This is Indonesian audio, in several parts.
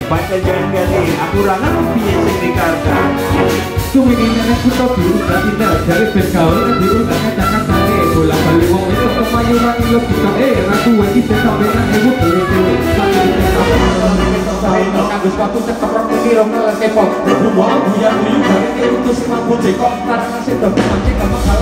Baca jangan ganti, aku rangan piye sing dikarta. Sumini nenek kuto diundang indah dari bergaul diundang kacang-kacang bola balik wong itu kemayuran itu kita ratu wagi sampai nang ibu beli kagus waktu cekap rong kira ngelar kepok rumah buyar buyu dari itu si mampu jekok karena ngasih dobi mancing gak bakal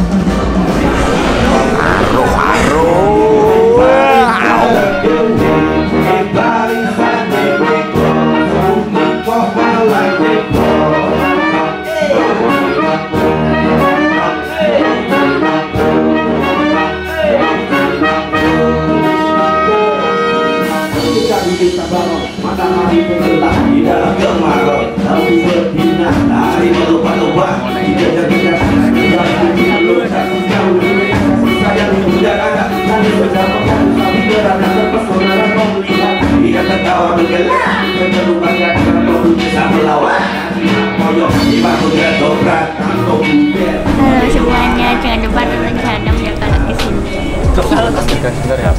matahari bergelar di dalam kemarau, tapi berbina hari lupa-lupa tidak terdengar tidak satu jauh saya sudah ada kami berjamaah tapi berada terpesona dan melihat dia tertawa bergelar melupakan kalau bisa melawan koyok di batu dan dobrak tanpa buber. Halo semuanya, jangan lupa nonton channel ya kalau di sini. kalau sebentar ya.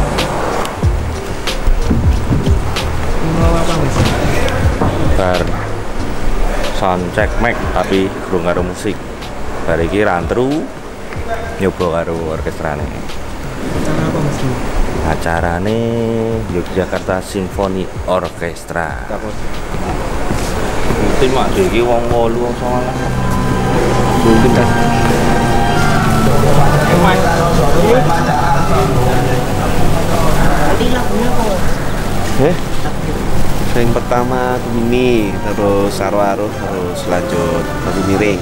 Bar soundcheck mic tapi gurung karo musik. Bar iki rantru nyoba karo orkestrane. Acara apa Mas? Acarane Yogyakarta Symphony Orchestra. Mungkin mak iki wong 8 wong 9. Mungkin kan. Yang pertama Gemini, terus Sarwaruh, terus lanjut Lagu Miring.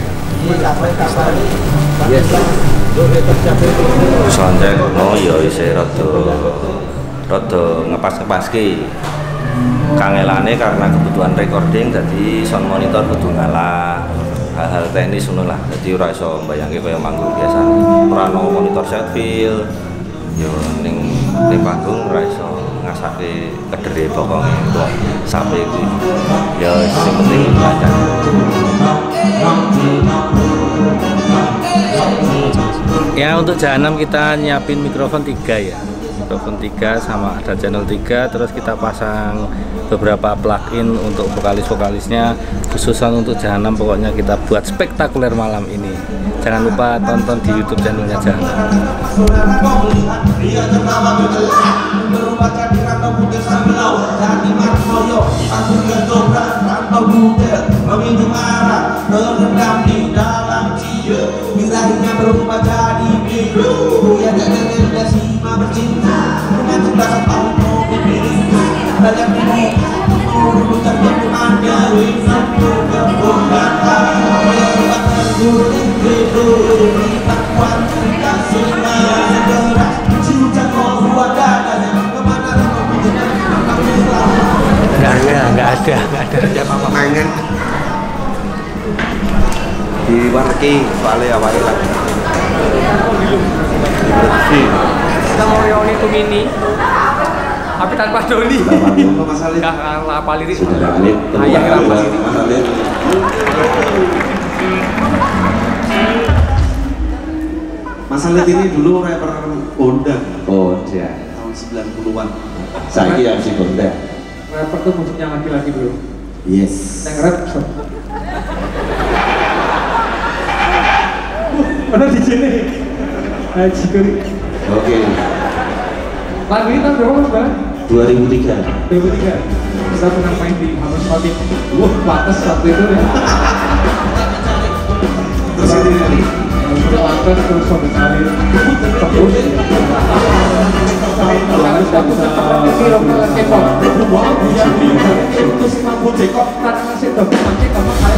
Soundcheck no ya isih rada ngepas-ngepaske. Kangelane karena kebutuhan recording jadi sound monitor kudu ngalah. Hal-hal teknis ngono lah. Jadi ora iso mbayangke kaya manggung biasa. Ora ono monitor set fill. Yo ning panggung ora iso ngasake kedere bokonge kok sampe kuwi. Ya sing penting lancar. Ya untuk Jahanam kita nyiapin mikrofon 3 ya. Mikrofon 3 sama ada channel 3, terus kita pasang beberapa plugin untuk vokalis-vokalisnya khususan untuk Jahanam. Pokoknya kita buat spektakuler malam ini. Jangan lupa tonton di YouTube channelnya Jahanam. Nggak ada apa mangan di warki soalnya awalnya lagi Kita mau reuni tuh ini tapi tanpa Doni. Nggak apa lirik. Ayah apa lirik. Mas Alit ini dulu rapper Honda. Oh ya. Tahun 90-an. Saya yang si Honda. Rapper tuh musiknya laki-laki bro. Yes. Yang rap so. Mana di sini? Haji Kuri. Oke. Lagu ini tahun berapa Bang? 2003. 2003. Kita pernah main di Hamas Fatin. Wah, patas waktu itu ya. Terus ini Patas terus sampai kali. Tembus. Harus aku tetap kira ngelar kepok. Rumah buyar buyu dari itu si mampu jekok karena ngasih dobi mancing gak bakal.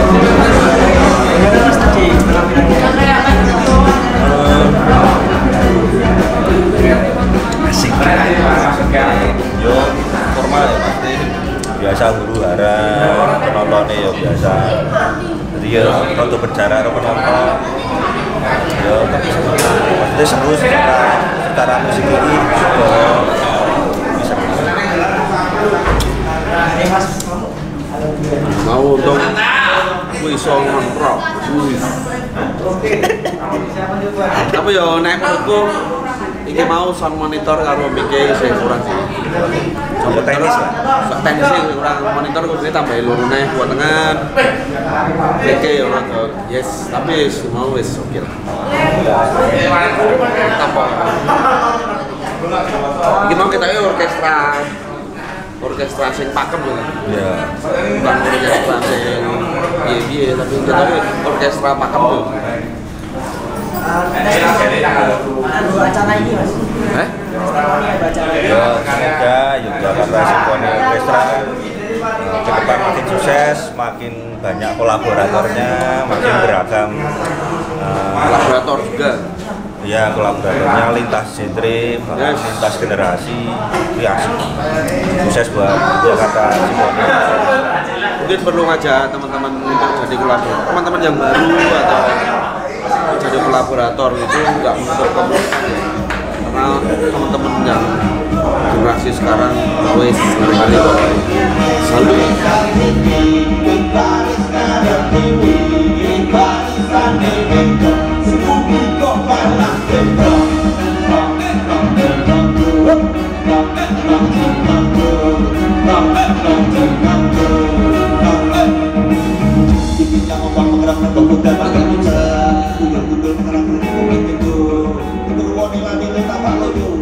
Asik. Yo formal ya pasti biasa huru hara penontonnya ya biasa. Jadi ya rada berjarak karo penonton. Ya tapi maksudnya seru secara musik ini juga bisa. mau untuk wisong rock. Tapi ya nek menurutku Iki mau sound monitor karo mic-e sing kurang sih. Sound teknis lah. Teknisnya kurang monitor kudu tambahin loro neh buat tengan. Mic-e yo rada yes, tapi mau wis oke lah. Tampak. Iki mau kita orkestra sing pakem ya. Iya. Bukan orkestra sing piye-piye tapi kita orkestra pakem tuh. Acara ini mas? Ya, semoga Yogyakarta Symphony Orchestra ke depan makin sukses, makin banyak kolaboratornya, makin beragam. Kolaborator juga. Ya, kolaboratornya lintas genre, lintas generasi, ya sukses buat Jakarta Symphony. Mungkin perlu ngajak teman-teman untuk jadi kolaborator, teman-teman yang baru atau jadi kolaborator itu nggak menutup kemungkinan karena teman-teman yang generasi sekarang wes kali selalu Itu